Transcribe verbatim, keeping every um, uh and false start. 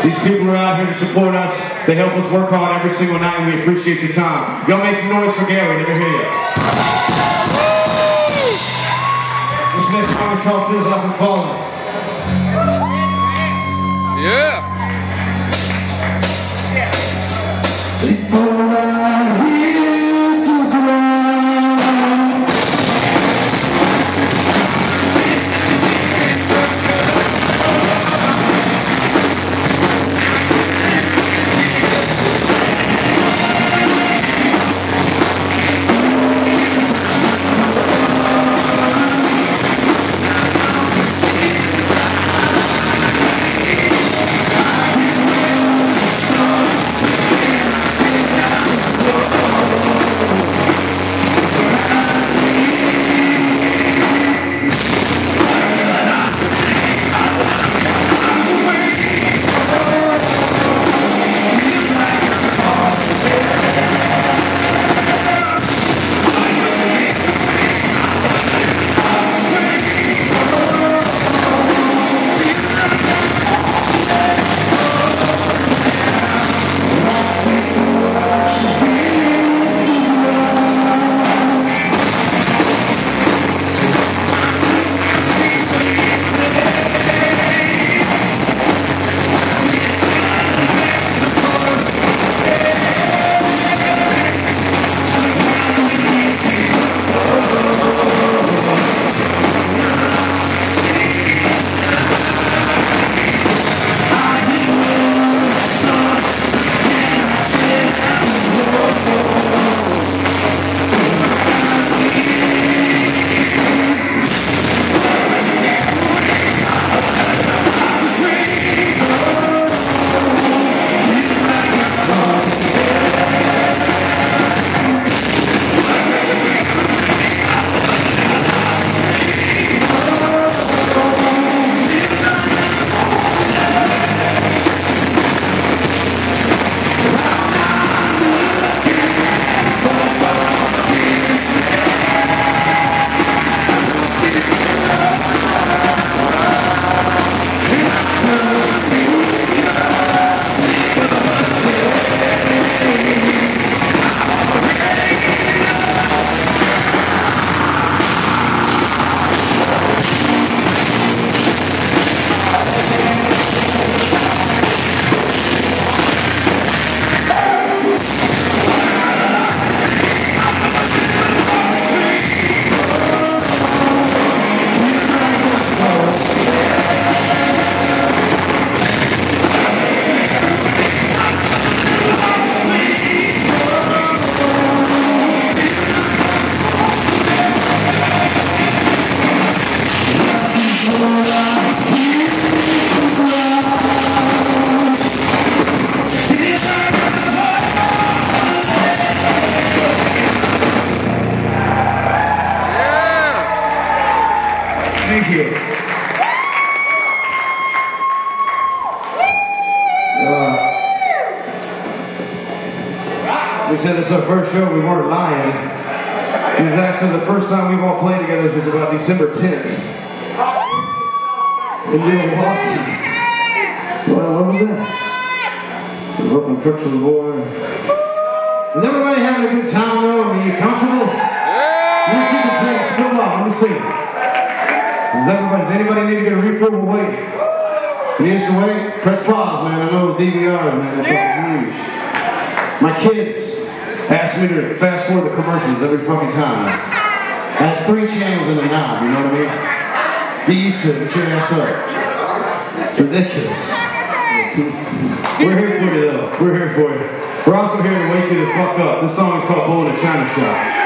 These people are out here to support us. They help us work hard every single night, and we appreciate your time. Y'all make some noise for Gary. Let me hear you. This next song is called Feels Like I'm Falling. Yeah. Before I hit the ground, thank you. Uh, they said it's our first show, we weren't lying. This is actually the first time we've all played together since about December tenth. In Milwaukee. Well, what was that? The Brooklyn Crooks was born. Is everybody having a good time though? Are you comfortable? Let me see the drinks, fill up, let me see. Does everybody, does anybody need to get a refill? We'll wait. Can you to wait? Press pause, man. I know those D V Rs, man. That's fucking huge. My kids ask me to fast forward the commercials every fucking time. I have three channels in the knob, you know what I mean? Get used to it. Get your ass up. It's ridiculous. We're here for you, though. We're here for you. We're also here to wake you the fuck up. This song is called Bull in a China Shop.